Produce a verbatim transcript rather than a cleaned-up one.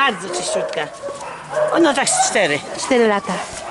Bardzo czyściutka. Ono tak z cztery. Cztery lata.